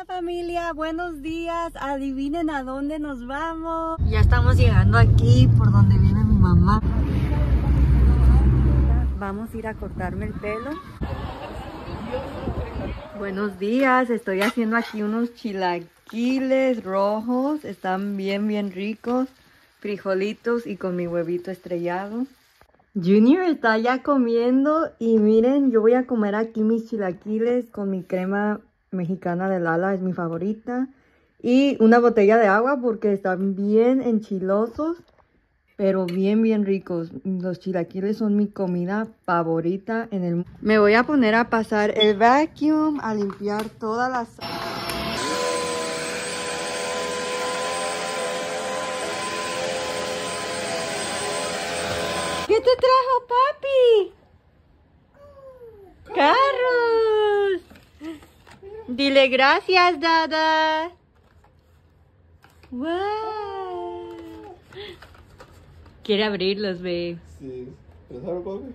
Hola familia, buenos días. Adivinen a dónde nos vamos. Ya estamos llegando aquí por donde viene mi mamá. Vamos a ir a cortarme el pelo. Buenos días, estoy haciendo aquí unos chilaquiles rojos. Están bien ricos. Frijolitos y con mi huevito estrellado. Junior está ya comiendo y miren, yo voy a comer aquí mis chilaquiles con mi crema mexicana de Lala, es mi favorita. Y una botella de agua porque están bien enchilosos, pero bien ricos. Los chilaquiles son mi comida favorita en el mundo. Me voy a poner a pasar el vacuum, a limpiar todas las... ¿Qué te trajo papi? ¡Carros! Dile gracias, Dada. ¡Wow! Quiere abrirlos, babe. Sí. ¿Pensaron, papi?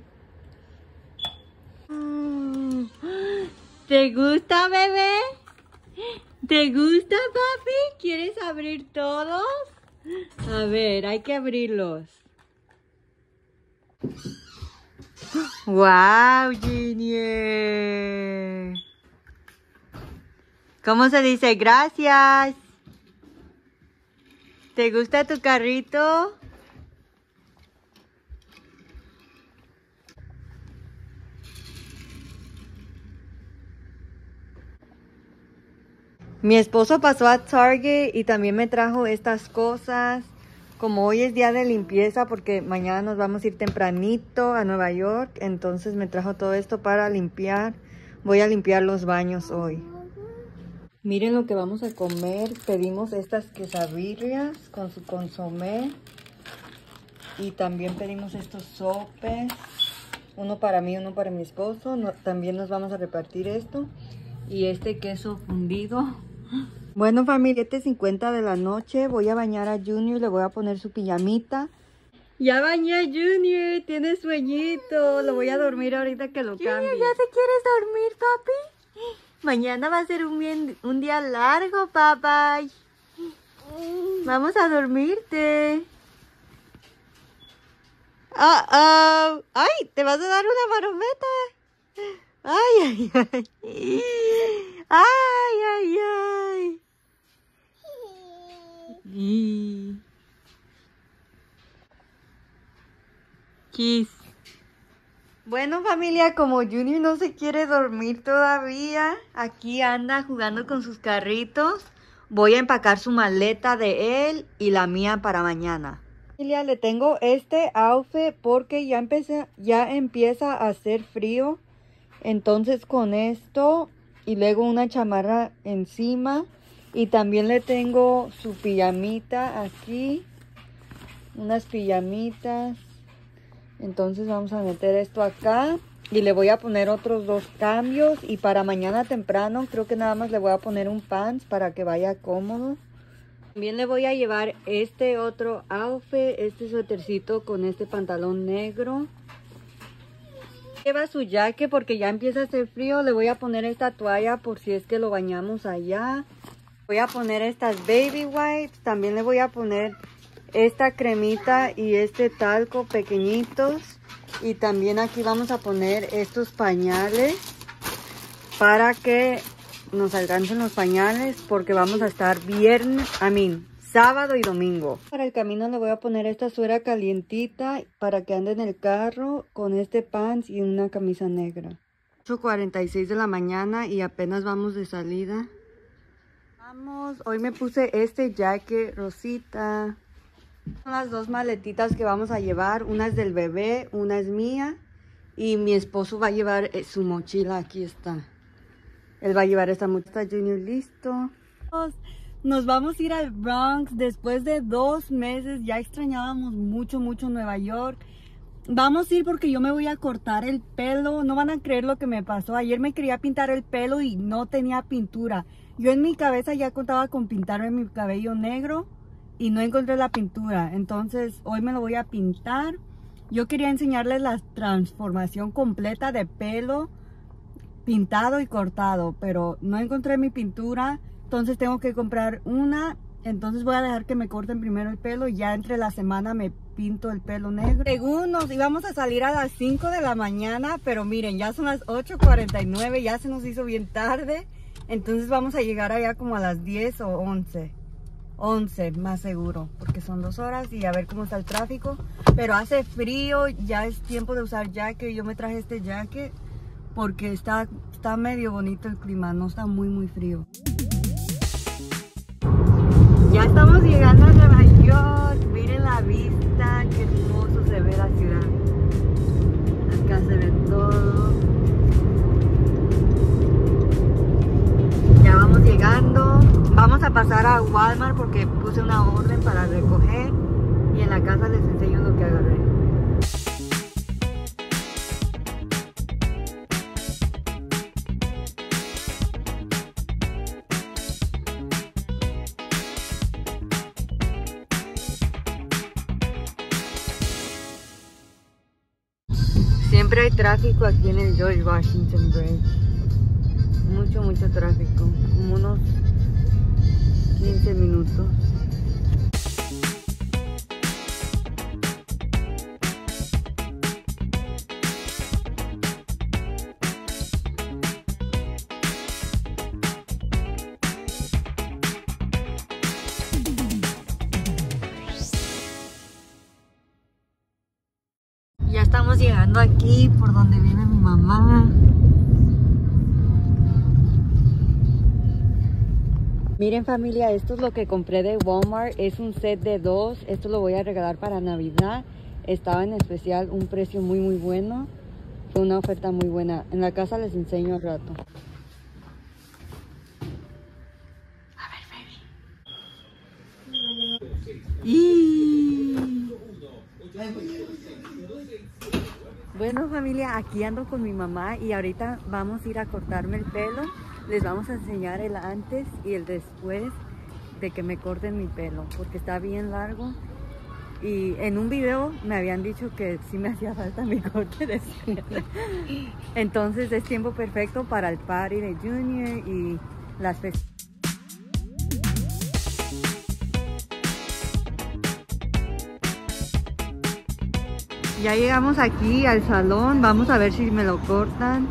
¿Te gusta, bebé? ¿Te gusta, papi? ¿Quieres abrir todos? A ver, hay que abrirlos. ¡Wow, Junior! ¿Cómo se dice gracias? ¿Te gusta tu carrito? Mi esposo pasó a Target y también me trajo estas cosas. Como hoy es día de limpieza porque mañana nos vamos a ir tempranito a Nueva York, entonces me trajo todo esto para limpiar. Voy a limpiar los baños hoy. Miren lo que vamos a comer. Pedimos estas quesadillas con su consomé. Y también pedimos estos sopes. Uno para mí, uno para mi esposo. También nos vamos a repartir esto. Y este queso fundido. Bueno familia, 7:50 de la noche. Voy a bañar a Junior. Le voy a poner su pijamita. Ya bañé a Junior. Tiene sueñito. Lo voy a dormir ahorita que lo cambie. Junior, ¿ya te quieres dormir, papi? Mañana va a ser un día largo, papá. Vamos a dormirte. Ay, ¿te vas a dar una marometa? Ay. Ay. Kiss. Bueno familia, como Junior no se quiere dormir todavía, aquí anda jugando con sus carritos. Voy a empacar su maleta de él y la mía para mañana. Familia, le tengo este outfit porque ya empieza a hacer frío. Entonces con esto y luego una chamarra encima. Y también le tengo su pijamita aquí. Unas pijamitas. Entonces vamos a meter esto acá. Y le voy a poner otros 2 cambios. Y para mañana temprano creo que nada más le voy a poner un pants para que vaya cómodo. También le voy a llevar este otro outfit. Este suétercito con este pantalón negro. Lleva su jacket porque ya empieza a hacer frío. Le voy a poner esta toalla por si es que lo bañamos allá. Voy a poner estas baby wipes. También le voy a poner esta cremita y este talco pequeñitos. Y también aquí vamos a poner estos pañales para que nos alcancen los pañales porque vamos a estar sábado y domingo. Para el camino le voy a poner esta suera calientita para que ande en el carro con este pants y una camisa negra. 8:46 de la mañana y apenas vamos de salida. Hoy me puse este jacket rosita. Son las 2 maletitas que vamos a llevar. Una es del bebé, una es mía. Y mi esposo va a llevar su mochila. Aquí está. Él va a llevar esta mochila. Junior, listo. Nos vamos a ir al Bronx después de 2 meses. Ya extrañábamos mucho Nueva York. Vamos a ir porque yo me voy a cortar el pelo. No van a creer lo que me pasó. Ayer me quería pintar el pelo y no tenía pintura. Yo en mi cabeza ya contaba con pintarme mi cabello negro y no encontré la pintura. Entonces hoy me lo voy a pintar. Yo quería enseñarles la transformación completa de pelo pintado y cortado, pero no encontré mi pintura. entonces tengo que comprar una. Entonces voy a dejar que me corten primero el pelo y ya entre la semana me pinto el pelo negro. Según nos íbamos a salir a las 5 de la mañana, pero miren, ya son las 8:49, ya se nos hizo bien tarde. Entonces vamos a llegar allá como a las 10 o 11. 11 más seguro, porque son 2 horas y a ver cómo está el tráfico. Pero hace frío, ya es tiempo de usar jacket. Yo me traje este jacket porque está medio bonito el clima, no está muy frío. Ya estamos llegando a Nueva York. Miren la vista, qué hermoso se ve la ciudad. Acá se ve todo. Ya vamos llegando. Vamos a pasar a Walmart porque puse una orden para recoger. Y en la casa les enseño lo que agarré. Siempre hay tráfico aquí en el George Washington Bridge. Mucho tráfico. Como unos 15 minutos. Ya estamos llegando aquí por donde vive mi mamá. Miren familia, esto es lo que compré de Walmart. Es un set de 2. Esto lo voy a regalar para Navidad. Estaba en especial, un precio muy bueno. Fue una oferta muy buena. En la casa les enseño al rato. A ver, baby. Bueno familia, aquí ando con mi mamá y ahorita vamos a ir a cortarme el pelo. Les vamos a enseñar el antes y el después de que me corten mi pelo, porque está bien largo. Y en un video me habían dicho que sí me hacía falta mi corte de pelo. Entonces es tiempo perfecto para el party de Junior y las festividades. Ya llegamos aquí al salón, vamos a ver si me lo cortan.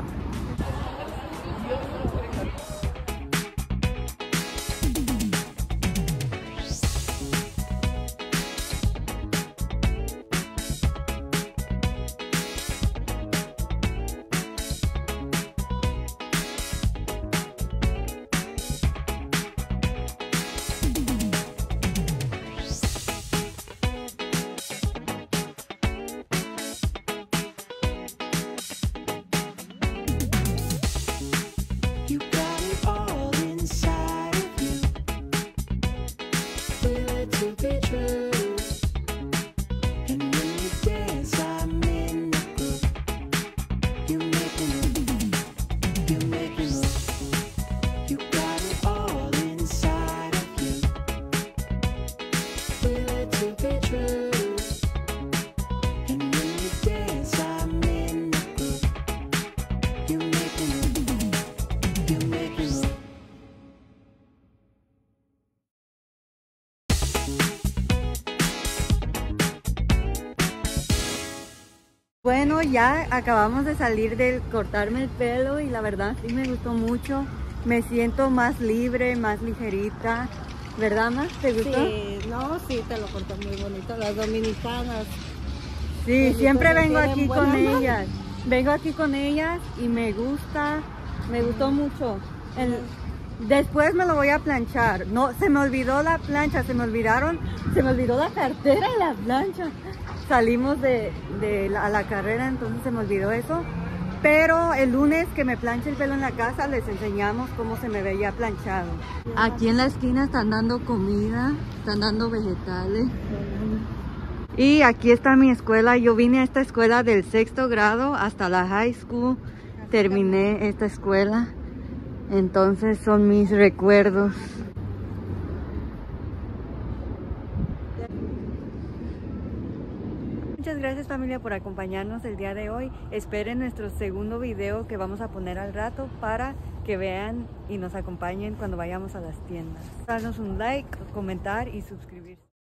Bueno, ya acabamos de salir del cortarme el pelo y la verdad sí me gustó mucho. Me siento más libre, más ligerita. ¿Verdad, Ma? ¿Te gustó? Sí, no, sí, te lo cortó muy bonito. Las dominicanas. Sí, siempre vengo aquí con ellas. Vengo aquí con ellas y me gustó mucho. Después me lo voy a planchar. No, se me olvidó la plancha, se me olvidó la cartera y la plancha. Salimos a la carrera, entonces se me olvidó eso. Pero el lunes que me planche el pelo en la casa, les enseñamos cómo se me veía planchado. Aquí en la esquina están dando comida, están dando vegetales. Y aquí está mi escuela. Yo vine a esta escuela del 6º grado hasta la high school. Terminé esta escuela. Entonces son mis recuerdos. Muchas gracias familia por acompañarnos el día de hoy. Esperen nuestro segundo video que vamos a poner al rato para que vean y nos acompañen cuando vayamos a las tiendas. Darnos un like, comentar y suscribirse.